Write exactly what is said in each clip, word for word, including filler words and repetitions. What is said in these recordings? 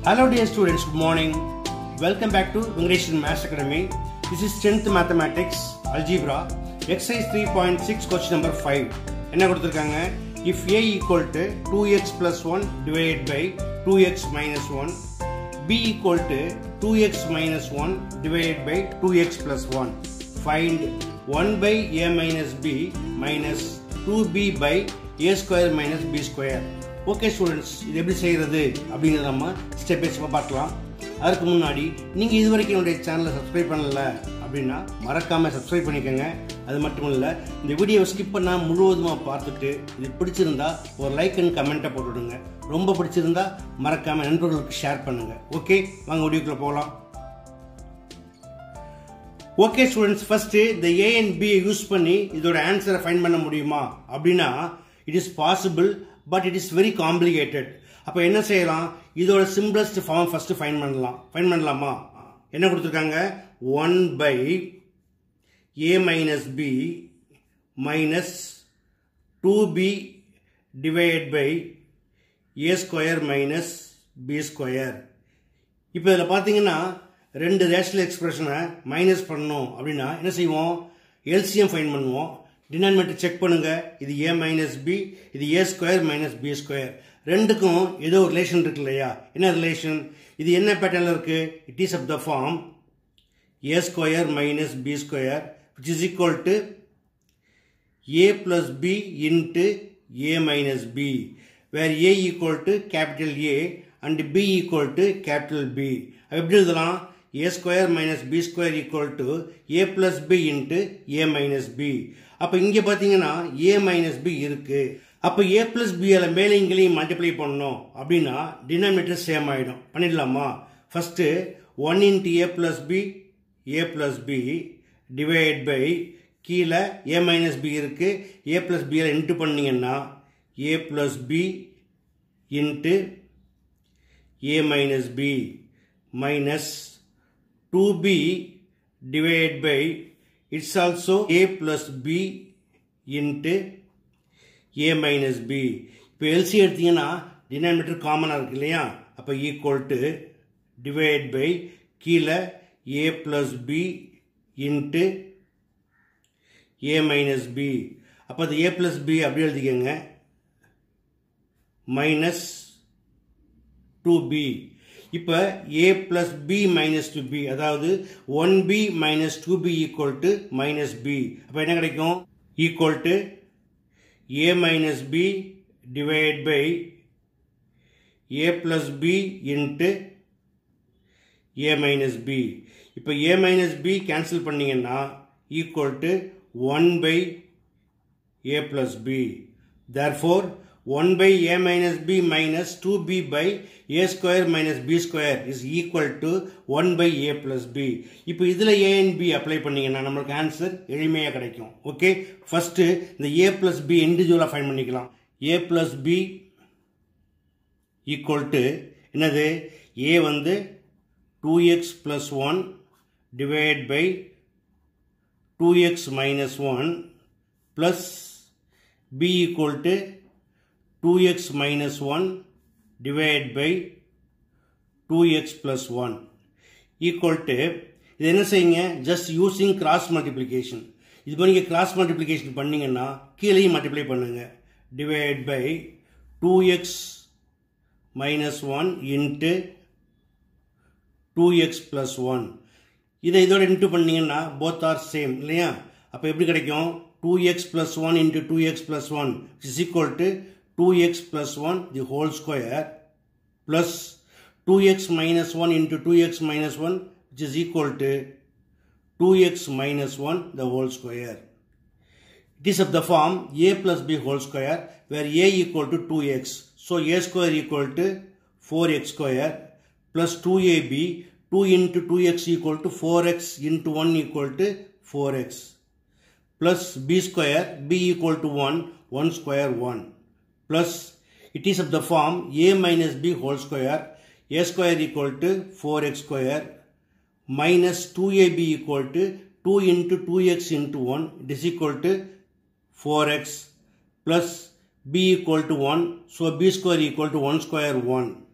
Hello dear students, good morning. Welcome back to Vengadeshwaran Maths Academy. This is tenth Mathematics, Algebra, exercise three point six, question number five. என்ன கொடுத்திருக்காங்க? If a equal to two x plus one divided by two x minus one, b equal to two x minus one divided by two x plus one. Find one by a minus b minus two b by a square minus b square. Okay students, இது எப்படி செய்கிறது அப்படிங்கிறத நம்ம step by ஸ்டெப்பாக பார்க்கலாம். அதுக்கு முன்னாடி நீங்கள் இது வரைக்கும் என்னுடைய சேனலை சப்ஸ்கிரைப் பண்ணலை அப்படின்னா மறக்காமல் சப்ஸ்கிரைப் பண்ணிக்கோங்க. அது மட்டும் இல்லை, இந்த வீடியோவை ஸ்கிப் பண்ணால் முழுவதுமாக பார்த்துட்டு இது பிடிச்சிருந்தா ஒரு லைக் அண்ட் கமெண்ட்டை போட்டுவிடுங்க. ரொம்ப பிடிச்சிருந்தா மறக்காமல் நண்பர்களுக்கு ஷேர் பண்ணுங்கள். ஓகே, வாங்க வீடியோக்குள்ளே போகலாம். ஓகே ஸ்டூடெண்ட்ஸ், ஃபஸ்ட்டு இந்த ஏ அண்ட் பியை யூஸ் பண்ணி இதோட ஆன்சரை ஃபைண்ட் பண்ண முடியுமா அப்படின்னா it is possible, but it is very complicated. அப்போ என்ன செய்யலாம்? இதோட சிம்பிளஸ்ட் ஃபார்ம் ஃபர்ஸ்ட் ஃபைண்ட் பண்ணலாம். ஃபைண்ட் பண்ணலாமா? என்ன கொடுத்துருக்காங்க? One by A minus B minus two B divide by A square minus B square. இப்போ இதில் பார்த்தீங்கன்னா ரெண்டு ரேஷனல் எக்ஸ்பிரஷனை மைனஸ் பண்ணணும் அப்படின்னா என்ன செய்வோம்? எல்சிஎம் ஃபைண்ட் பண்ணுவோம். டினாமினேட்டர் செக் பண்ணுங்க. இது a மைனஸ் பி, இது a square minus B square. ரெண்டுக்கும் ஏதோ ரிலேஷன் இருக்கு இல்லையா? என்ன ரிலேஷன்? இது என்ன பேட்டர்ல இருக்கு? It is of the form a square minus B square which is equal to a plus b into a minus b, where a equal to capital A and b equal to capital B. எப்படி எழுதலாம்? a square minus b square equal to a plus b into a minus b. அப்ப இங்க பாத்தீங்கன்னா a minus b இருக்கு. அப்ப a plus b அல மேலே இங்கேயும் மல்டிப்ளை பண்ணணும் அப்படின்னா டினாமினேட்டர் சேம் ஆயிடும். பண்ணிடலாமா? First one into a plus b, a plus b divide by கீழே a minus b இருக்கு. a plus b அல இன்ட்டு பண்ணீங்கன்னா a plus b into a minus b minus two b divided by it's also a plus b into a minus b. இப்போ LC எடுத்தீங்கன்னா denominator காமனாக இருக்கு இல்லையா? அப்போ ஈக்குவல் டு டிவைட் பை கீழே a plus b into a minus b. அப்போ அது a plus b அப்படி எழுதிக்கங்க, மைனஸ் டூ பி. இப்போ a plus b minus two b, அதாவது one b minus two b equal to minus b. அப்போ என்ன கிடைக்கும்? equal to a minus b divided by a plus b into a minus b. இப்போ a minus b cancel பண்ணீங்கன்னா equal to one by a plus b. Therefore one by a minus b minus two b by a square minus b square is equal to one by a plus b. இப்போ இதில் a and b apply பண்ணீங்கன்னா நம்மளுக்கு answer எளிமையாக கிடைக்கும். Okay, first இந்த a plus b இண்டிவிஜுவலாக find பண்ணிக்கலாம். a plus b equal to என்னது? a வந்து two x plus one divide by two x minus one plus b equal to two x minus one divided by two x plus one equal to, இது என்ன செய்யுங்க? just using cross multiplication. இது பண்ணி cross multiplication பண்ணீங்கன்னா கீழையும் multiply பண்ணுங்க. divide by two x minus one into two x plus one. இதை இதோட இன்ட்டு பண்ணீங்கன்னா both are same இல்லையா? அப்போ எப்படி கிடைக்கும்? two x plus one into two x plus one is equal to two x plus one the whole square plus two x minus one into two x minus one which is equal to two x minus one the whole square. It is of the form a plus b whole square, where a equal to two x. So a square equal to four x square plus two a b, two into two x equal to four x into one equal to four x plus b square, b equal to one, one square one. Plus it is of the form a minus b whole square, a square equal to four x square minus two a b equal to two into two x into one, it is equal to four x plus b equal to one, so b square equal to one square one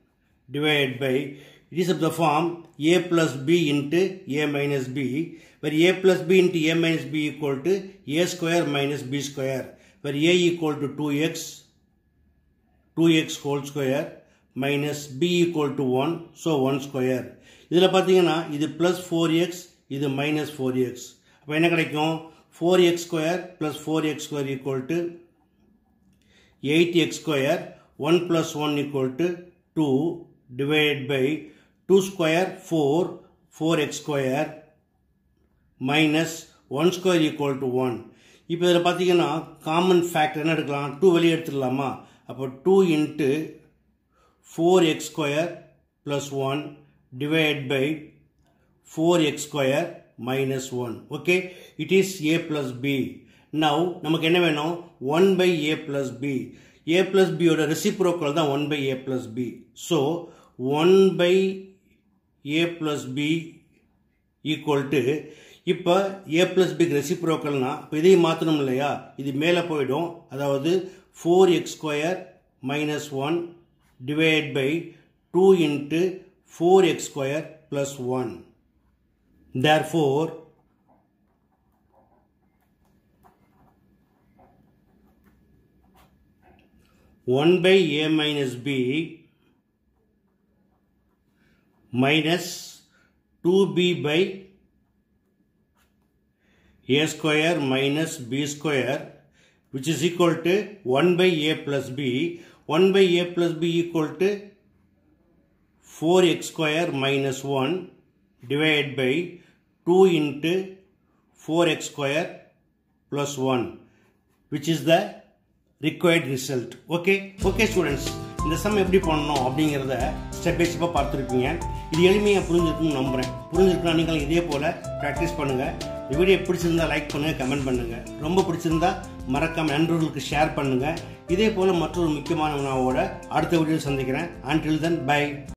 divided by, it is of the form a plus b into a minus b, where a plus b into a minus b equal to a square minus b square, where a equal to two x, two x whole square minus b equal to one, so one square. இதில் பார்த்தீங்கன்னா இது plus four x, இது minus four x. அப்போ என்ன கிடைக்கும்? four x square plus four x square equal to eight x square, one plus one equal to two, divided by two square four, four x square minus one square equal to one. இப்போ இதில் பார்த்தீங்கன்னா common factor என்ன எடுக்கலாம்? two வெளியே எடுத்துடலாமா? அப்போ two into four x square plus one divided by four x square minus one. Okay, it is a plus b. Now நமக்கு என்ன வேணும்? one by a plus b. a plus b ஓட reciprocal தான் one by a plus b. So one by a plus b equal to, இப்போ a plus b reciprocalனா இப்போ இதையும் மாற்றணும் இல்லையா? இது மேலே போயிடும். அதாவது four x square minus one divided by two into four x square plus one. Therefore, one by a minus b minus two b by a square minus b square, which is equal to one by a plus b. one by a plus b equal to four x square minus one divided by two into four x square plus one, which is the required result. Okay, okay students, இந்த sum எப்படி பண்ணணும் அப்படிங்கிறத step by ஸ்டெப்பாக பார்த்துருப்பீங்க. இது எளிமையாக புரிஞ்சிருக்குன்னு நம்புகிறேன். புரிஞ்சிருக்குன்னா நீங்கள் இதே போல் ப்ராக்டிஸ் பண்ணுங்கள். இந்த வீடியோ பிடிச்சிருந்தா லைக் பண்ணுங்கள், கமெண்ட் பண்ணுங்கள். ரொம்ப பிடிச்சிருந்தா மறக்காம நண்பர்களுக்கு ஷேர் பண்ணுங்கள். இதே போல் மற்றொரு முக்கியமான உணவோட அடுத்த வீடியோ சந்திக்கிறேன். Until then, bye.